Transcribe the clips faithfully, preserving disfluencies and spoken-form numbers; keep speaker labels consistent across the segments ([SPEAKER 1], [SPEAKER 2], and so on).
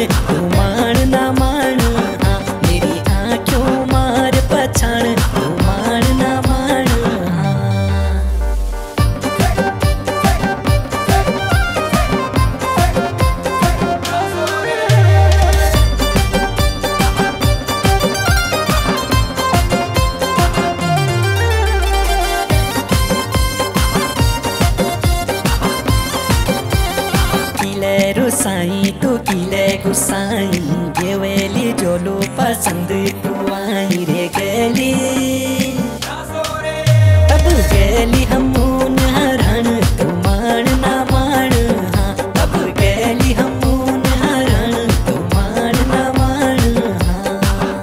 [SPEAKER 1] पहचान तू मान ना मान, हाँ मेरी आँखों मार पहचान तू मान ना मान, हाँ। रुसाई तू किले गुसाई गेवेली जोलो पसंद तू आई रे गेली तब गेली हम हरण तू मान ना मान, हाँ तब गेली हम हरण तू मान ना मान, हाँ।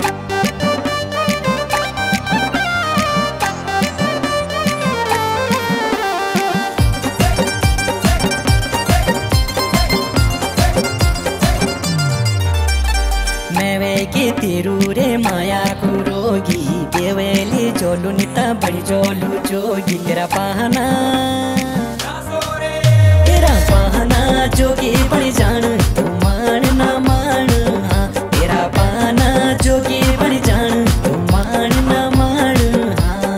[SPEAKER 1] मेवेगे तेरू रे माया कुरोगी बेवेली जोलू निता बड़ी जोलू जोगी तेरा बहाना तेरा बहाना जोगी बड़ी जान तू मान ना मान, हाँ तेरा बहाना जोगी बड़ी जान तू मान ना मान, हाँ।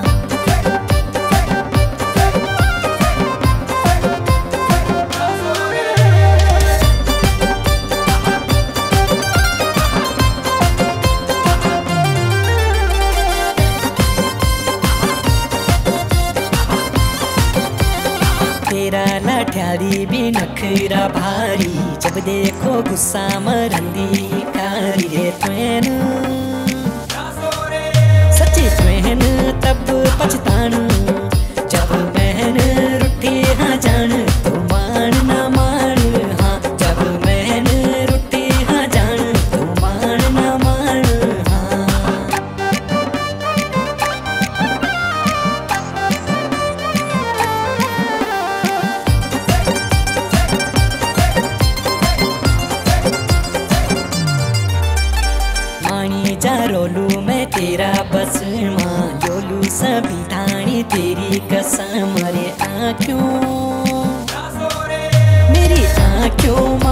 [SPEAKER 1] तेरा लाठ्यारी भी नखरा भारी जब देखो गुस्सा मरंदी कारी रे त्वेन सच्ची त्वेन तब पछतान जब मैन रुठी हाँ जान तू मान ना मान, हाँ जब मैन रुठी हाँ जान तू मान ना मान, हाँ। जा रोलू मैं तेरा बस माँ जोलू सभी ठाणी तेरी कसम रे आँखों मेरी आँखों